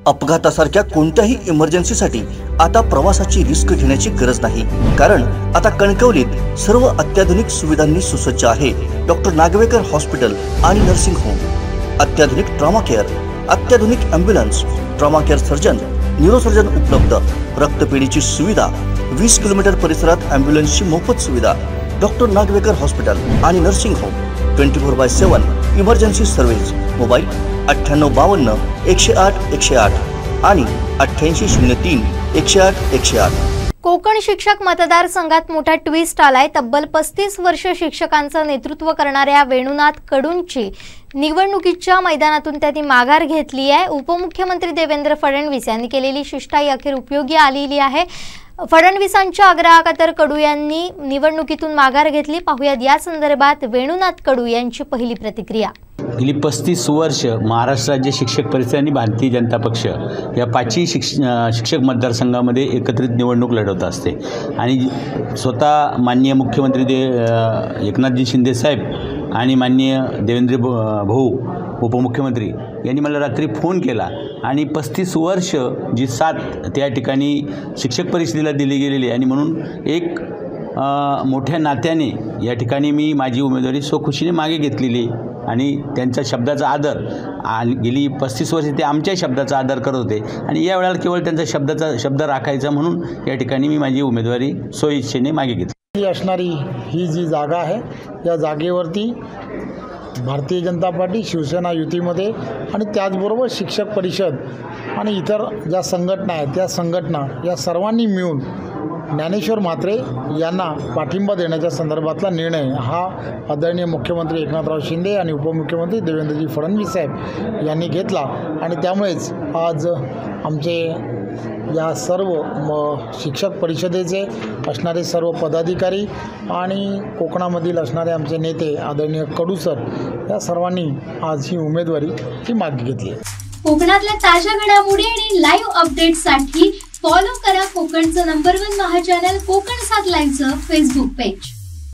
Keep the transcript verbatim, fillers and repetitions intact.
अपघातासारख्या कोणत्याही इमर्जन्सीसाठी आता प्रवासाची रिस्क घेण्याची गरज नाही, कारण आता कणकवलीत सर्व अत्याधुनिक सुविधांनी सुसज्ज आहे डॉक्टर नागवेकर हॉस्पिटल आणि नर्सिंग होम। अत्याधुनिक ट्रॉमा केअर, अत्याधुनिक ambulance, trauma care surgeon, neurosurgeon उपलब्ध, रक्तपेढीची सुविधा, वीस किलोमीटर परिसरात ॲम्ब्युलन्सची मोफत सुविधा। डॉक्टर नागवेकर हॉस्पिटल आणि nursing home twenty four by seven emergency service. Mobile अठ्ठ्याण्णव बावन्न एकशे आठ एकशे आठ आणि अठ्ठ्याऐंशी शून्य तीन एकशे आठ एकशे आठ। कोकण शिक्षक मतदारसंघात मोठा ट्विस्ट आलाय। तब्बल पस्तीस वर्ष शिक्षकांचं नेतृत्व करणाऱ्या वेणुनाथ कडूंची निवडणुकीच्या मैदानातून त्यांनी माघार घेतली आहे। उपमुख्यमंत्री देवेंद्र फडणवीस यांनी केलेली शिष्टाई अखेर उपयोगी आलेली आहे। फडणवीसांच्या आग्रहाखातर कडू यांनी निवडणुकीतून माघार घेतली। पाहुयात या संदर्भात वेणुनाथ कडू यांची पहिली प्रतिक्रिया। गेली पस्तीस वर्ष महाराष्ट्र राज्य शिक्षक परिषद आणि भारतीय जनता पक्ष या पाचही शिक्ष शिक्षक मतदारसंघामध्ये एकत्रित निवडणूक लढवत असते आणि स्वतः माननीय मुख्यमंत्री दे एकनाथजी शिंदे साहेब आणि माननीय देवेंद्र भाऊ उपमुख्यमंत्री यांनी मला रात्री फोन केला आणि पस्तीस वर्ष जी साथ त्या ठिकाणी शिक्षक परिषदेला दिली गेलेली आणि म्हणून एक मोठ्या नात्याने या ठिकाणी मी माझी उमेदवारी स्वखुशीने मागे घेतलेली आणि त्यांच्या शब्दाचा आदर गेली पस्तीस वर्षे ते आमच्या शब्दाचा आदर करत होते आणि या वेळेला केवळ त्यांचा शब्दाचा शब्द राखायचा म्हणून या ठिकाणी मी माझी उमेदवारी स्वइच्छेने मागे घेतली। असणारी ही जी जागा आहे या जागेवरती भारतीय जनता पार्टी शिवसेना युतीमध्ये आणि त्याचबरोबर शिक्षक परिषद आणि इतर ज्या संघटना आहेत त्या संघटना या सर्वांनी मिळून ज्ञानेश्वर म्हात्रे यांना पाठिंबा देण्याच्या संदर्भातला निर्णय हा आदरणीय मुख्यमंत्री एकनाथराव शिंदे आणि उपमुख्यमंत्री देवेंद्रजी फडणवीस साहेब यांनी घेतला आणि त्यामुळेच आज आमचे या सर्व शिक्षक परिषदेचे असणारे सर्व पदाधिकारी आणि कोकणामधील असणारे आमचे नेते आदरणीय कडू सर या सर्वांनी आज ही उमेदवारी ही मागे घेतली। कोकणातल्या ताज्या घडामोडी आणि लाईव्ह अपडेट्ससाठी फॉलो करा कोकणचं number one Maha channel Konkan सात लाईव्हचं फेसबुक पेज।